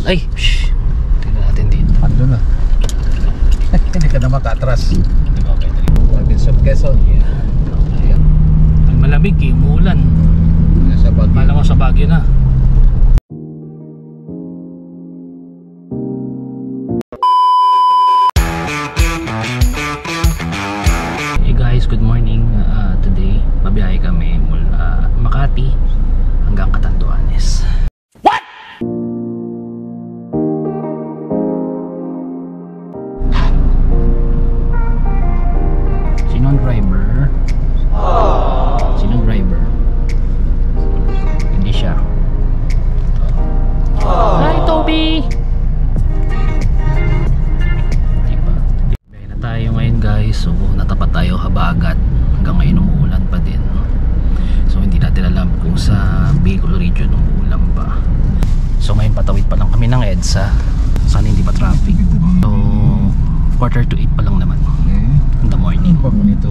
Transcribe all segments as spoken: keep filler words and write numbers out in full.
Ay, shh. Tingnan natin dito. Ando na. Hindi ka na maka-atras. Diba, okay, Province of Quezon. Ayan. Ang malamig eh, umuulan. Sa Baguio. Kala mo sa Baguio na. Hey guys, good morning. Uh, today, mabiyahe kami mula Makati hanggang Catanduanes. What? Sino ang driver? Sino ang driver? Hindi siya. Hi Toby! Diba? Biyahe na tayo ngayon guys. So natapat tayo habagat. Hanggang ngayon umuulan pa din. So hindi natin alam kung sa Bicol region umuulan pa. So ngayon patawid pa lang kami ng EDSA. Sana hindi pa traffic. So quarter to eight pa lang naman in the morning. Pag nito.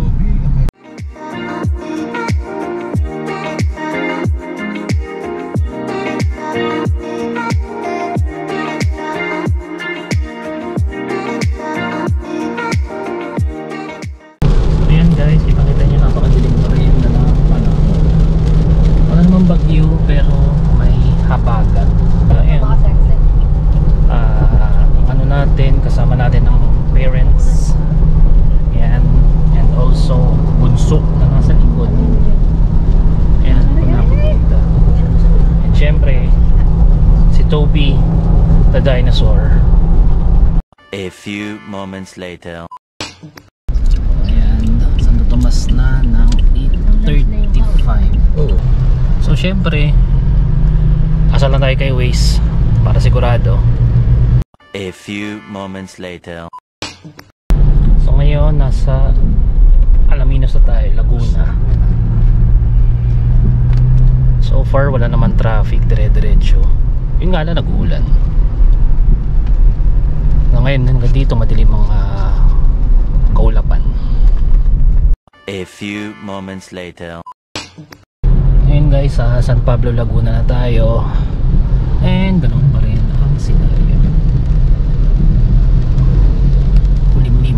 Ayan guys, ipakita nyo, napakadilim pa rin na ano, wala namang bagyo pero may habagat. Uh, ayan, uh, ano natin, kasama natin ng parents. Ayan, and also bunso na nasa likod. Ayan, kung nakikita. And syempre, si Toby, the dinosaur. A few moments later. Ayan, Santo Tomas na ng eight thirty-five. Oh. So syempre, asal lang tayo kay Waze para sigurado. A few moments later. So ngayon nasa Alaminos na tayo, Laguna. So far wala naman traffic, dire-diretso. Yun nga lang, nag-uulan. So ngayon hanggang dito madilim ang uh, kaulapan. A few moments later. Ngayon guys, sa San Pablo, Laguna na tayo. And ganun pa rin ang scenario. Kulimlim.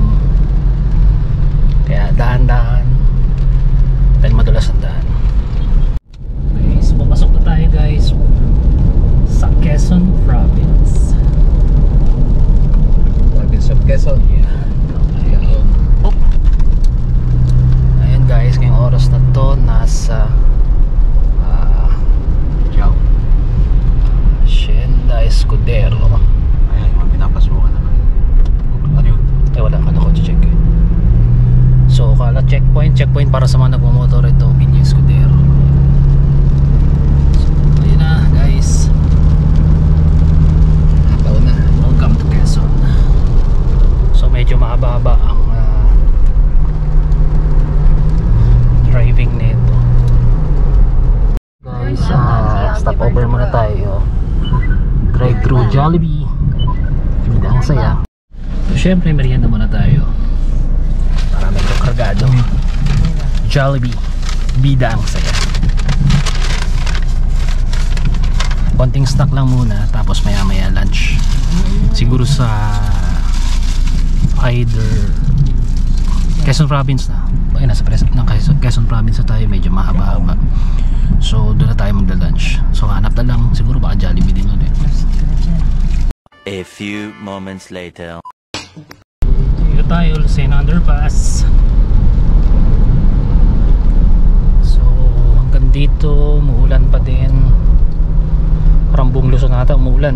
Kaya dahan-dahan dahil madulas ang daan. Guys, papasok na tayo guys sa Quezon Province. Province of Quezon. Ayan. Oh. Ayan guys, ngayong oras na to nasa uh, Hacienda Escudero. Ayan, yung pinapasukan naman. Ano yun? Eh wala ka na ko check eh. So kala checkpoint, checkpoint para sa mga nagmumotor ito, Piña Escudero. So ayun na guys. Nataon na. Welcome to Quezon. So medyo mahaba-haba ang uh, driving nito. Guys, uh, stop over muna tayo. Drive through Jollibee. Hindi ang saya. So syempre merienda muna tayo para medyo kargado. Jollibee, bida ang saya. Konting snack lang muna, tapos maya maya lunch. Siguro sa either Quezon Province na. Ay, nasa pres ng Quezon, Quezon Province na tayo, medyo mahaba-haba. So doon na tayo magla-lunch. So hanap na lang, siguro baka Jollibee din ulit. A few moments later. Dito tayo, Lucena Underpass. So hanggang dito, umuulan pa din. Parang buong Luzon nata umuulan.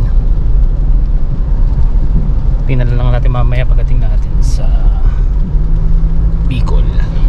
Tingnan lang natin mamaya pagdating natin sa Bicol.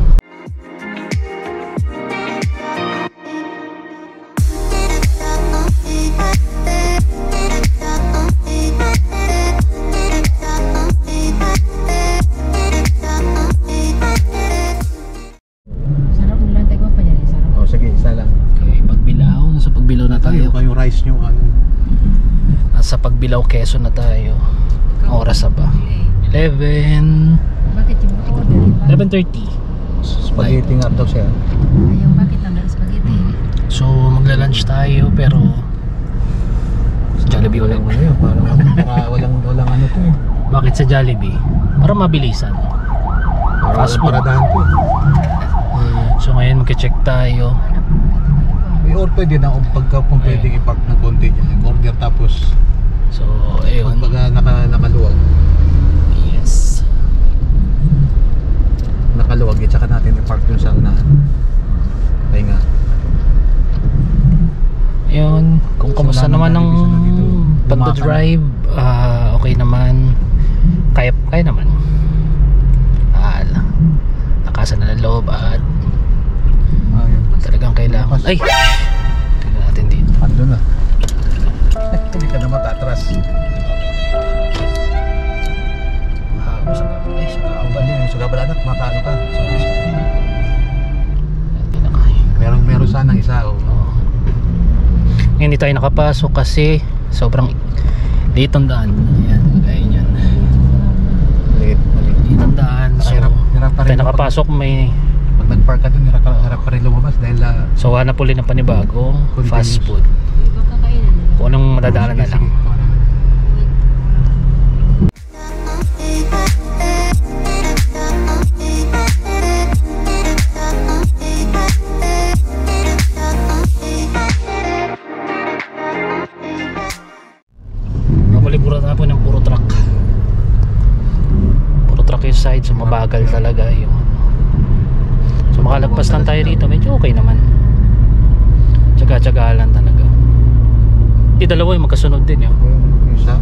Oh, sige, isa lang. Okay, Pagbilao, nasa Pagbilao na tayo. Yung rice nyo, ano? Nasa Pagbilao, Quezon na tayo. Ang oras na ba? eleven Bakit yung order? eleven thirty. Spaghetti nga daw siya. Yung bakit ang spaghetti? So magla-lunch tayo pero Sa Jollibee ulit. Walang ano yun, parang para walang, walang ano to eh. Bakit sa Jollibee? Para mabilisan. Para Fast walang food. paradahan to. So ngayon magche-check tayo. Eh, or pwede na kung pagka kung pwedeng ipark ng konti dyan, order tapos So ayun. pagka naka, nakaluwag, Yes. nakaluwag, at saka natin ipark yung sa unahan. Kaya nga. Ayun, kung kamusta So, naman ng Jollibee sa dito. Pando Lumakan. Drive, ah, okay naman. Kaya, kaya naman. Ah, nakasan na ng loob at Ayun. talagang kailangan. Ay! Tingnan natin dito. Ando na. Hindi ka na matatras. Mahaba sa gabal. Ay, sa Ang gabal. bali, sa gabal anak, makaano ka. Sorry, sorry. Hindi na kaya. Meron, meron sanang isa, oh. Oo. Ngayon hindi tayo nakapasok kasi sobrang liit ang daan. Ayan, gaya niyan. Maliit, maliit. Liit ang daan. So, Hirap, hirap pa rin. tayo nakapasok may Pag nag-park ka dun, hirap, hirap pa rin lumabas dahil ah, so hanap ulit ng panibagong Convenience. fast food. Kung anong madadaanan na lang. Namalibura na po ng puro truck. Puro truck yung side, so mabagal talaga yung ano. So makalagpas lang tayo rito, medyo okay naman. Tsaga-tsaga lang talaga. Di dalawa yung magkasunod din yun. Yung isa,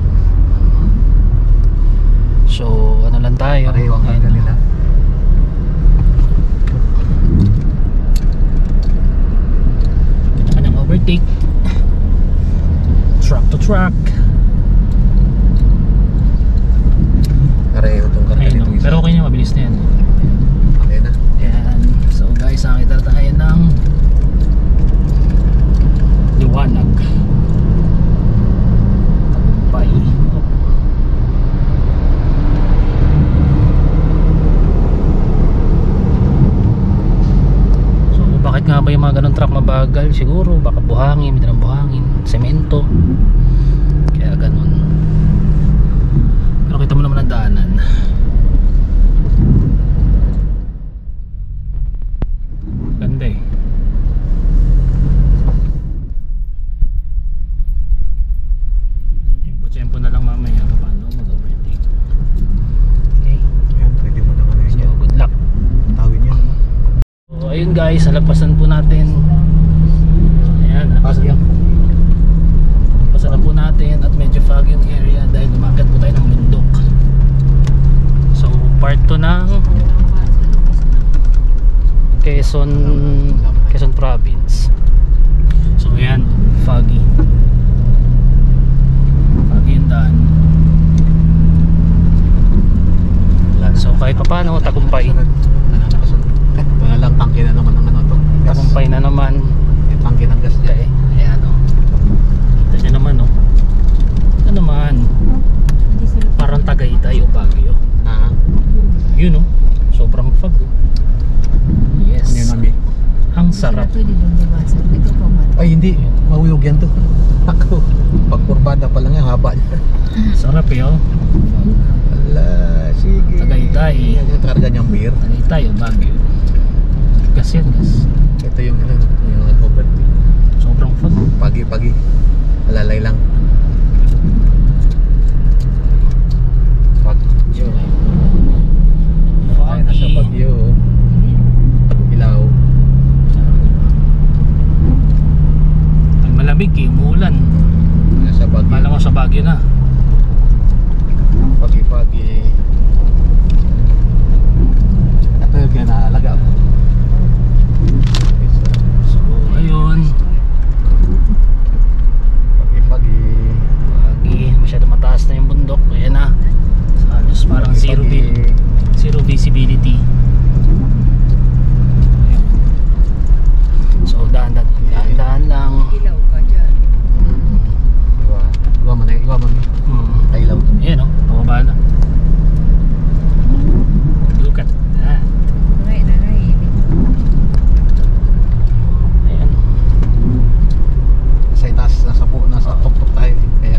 So ano lang tayo. pareho ang kita Ayun. nila. Kanya-kanyang overtake. Truck to truck. Pareho itong karga Ayun, nito no? isa. Pero okay niya, mabilis na yan. Ayun na. Yan. So guys, nakita tayo ng liwanag. Tagumpay. Oh. So bakit nga ba yung mga ganun truck mabagal? Siguro baka buhangin, may dalang buhangin, semento. Kaya ganun. Pero kita mo naman ang daanan. Ganda eh. Tempo-tempo na lang mamaya paano mag-overtake. Okay. Ayan, pwede mo naman So ayun. good luck. Tawin yan. So ayun guys, nalagpasan po natin. Ayan, Pasok yan. nalagpasan na po natin at medyo foggy yung area dahil lumakit po tayo ng bundok. So part two ng Quezon Quezon Province. So ayan, foggy. Foggy yung daan. So kahit pa paano, tagumpay. Ano, nakasunod. Wala lang, tangke na naman ang ano to. Gas. Tagumpay na naman. Yung tangke ng gas dyan. Okay, ayan o. Kita nyo naman o. Ito naman. Parang Tagaytay o Baguio. Ah, Yun o. Sobrang fog o. Yes. ano yun namin? Ang sarap. Ay, hindi. Mahuyog yan to. Ako. Pag kurbada pa lang yan, haba niya. Sarap eh o. Ala, sige. Tagaytay. Yan yung karga niyang beer. Tagaytay o Baguio. Gas yan, gas. Ito yung ano, yung overtake. Sobrang fog o. Pagi, pagi. Alalay lang. Bagyo. Ay, nasa Foggy. Bagyo. Ilaw. Ang malamig eh, umuulan. Nasa Bagyo. Kala mo sa Baguio na. Pagi, pagi. Ito yung kinaalaga mo. So ayun. Pagi, pagi. Pagi, masyado mataas na yung bundok. Ayan na. Halos parang Pagi, zero, pagi. vi- zero visibility. Ayun. So dahan-dahan dahan-dahan lang. Ilaw ka dyan. Iwa. Iwa man, iwa man. Hmm. Kailaw to. Ayan o, pababa na. Look at that. Nanay, nanay. Ayan. Sa itaas, nasa po, nasa tuktok tayo. Kaya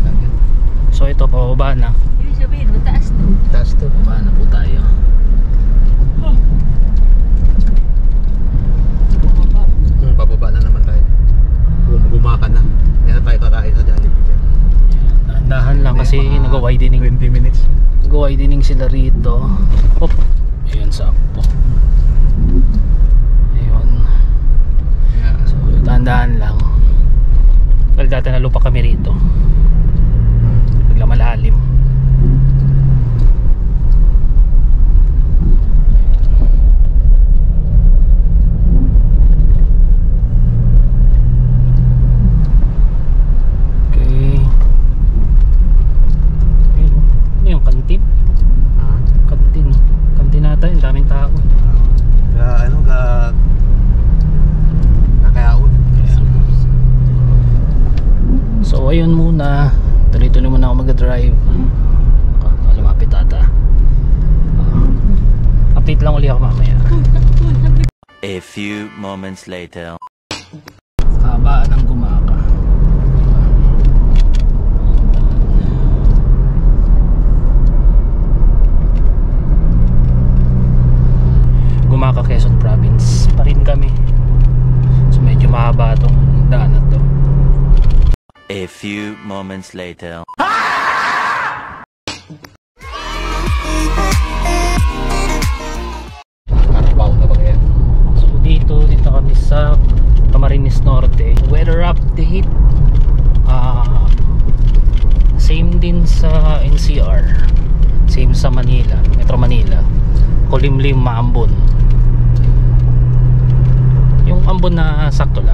Ito, pababa na. Ibig sabihin, mataas to. Taas to. Pababa na po tayo. Bumaba. Hmm, pababa na naman tayo. Gum gumaka na. Yan na tayo kakain sa Jollibee dyan. Dahan lang kasi Mga nag-widening. twenty minutes. Nag-widening sila rito. Hop. Ayun, sakpo. Ayun. Yeah. So, dahan-dahan lang. Well, dati nalupa kami rito. Bigla malalim. Okay. Ayun, ano yung kantin? Ah. Kantin. Kantin nata yun, daming tao. Ga ano ga kakayaon. So ayun muna, tuloy-tuloy muna ako mag-drive. Oh, lumapit ata. Uh, update lang uli ako mamaya. A few moments later. Habaan ng Gumaka. Gumaka, Quezon Province pa rin kami. So medyo mahaba itong daan na to. A few moments later. Karabaw na ba kaya? So dito, dito kami sa Camarines Norte. Weather update. Ah, same din sa N C R. Same sa Manila, Metro Manila. Kulimlim, maambon. Yung ambon na sakto lang.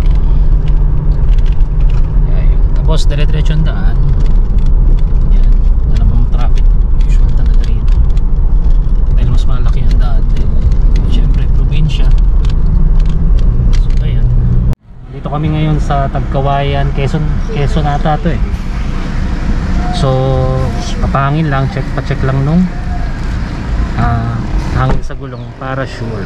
Ayun. Tapos dire-diretso ang daan. Yan. Wala namang traffic. Usual talaga rito. Dahil mas malaki ang daan. Dahil syempre probinsya. So ayan. Dito kami ngayon sa Tagkawayan, Quezon, Quezon ata to eh. So papahangin lang, check pa-check lang nung ah, hangin sa gulong para sure.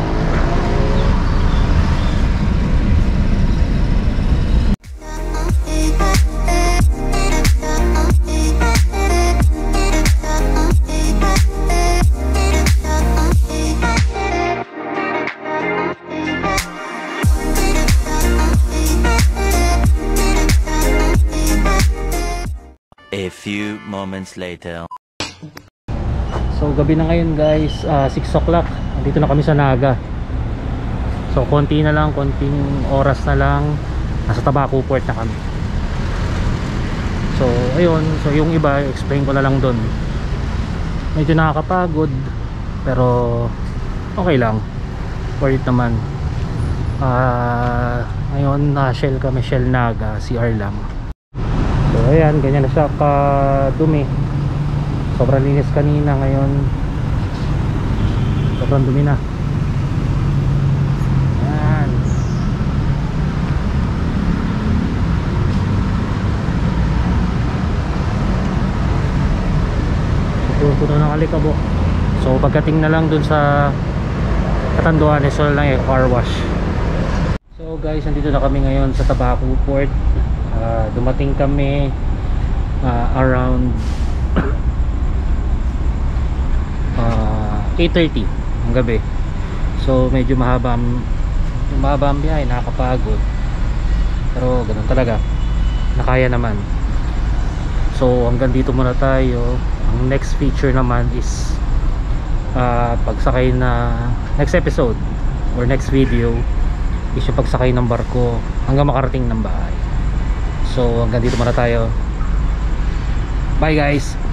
A few moments later. So gabi na ngayon guys, uh, six o'clock. Dito na kami sa Naga. So konti na lang, konting oras na lang, nasa Tabaco Port na kami. So ayun, so yung iba explain ko na lang doon. Medyo nakakapagod pero okay lang, worth it naman. uh, Ngayon na Shell kami, Shell Naga, C R lang. So ayan, ganyan na siya kadumi. Sobrang linis kanina, ngayon sobrang dumi na. Ayan. Puno ng alikabok. So pagdating na lang dun sa Catanduanes, so lang yung car wash. So guys, nandito na kami ngayon sa Tabaco Port. Uh, dumating kami uh, around uh, eight thirty ng gabi. So medyo mahaba mahaba ang biyahe, nakakapagod, pero ganun talaga, nakaya naman. So hanggang dito muna tayo. Ang next feature naman is uh, pagsakay na next episode or next video is yung pagsakay ng barko hanggang makarating ng bahay. So hanggang dito muna tayo. Bye guys.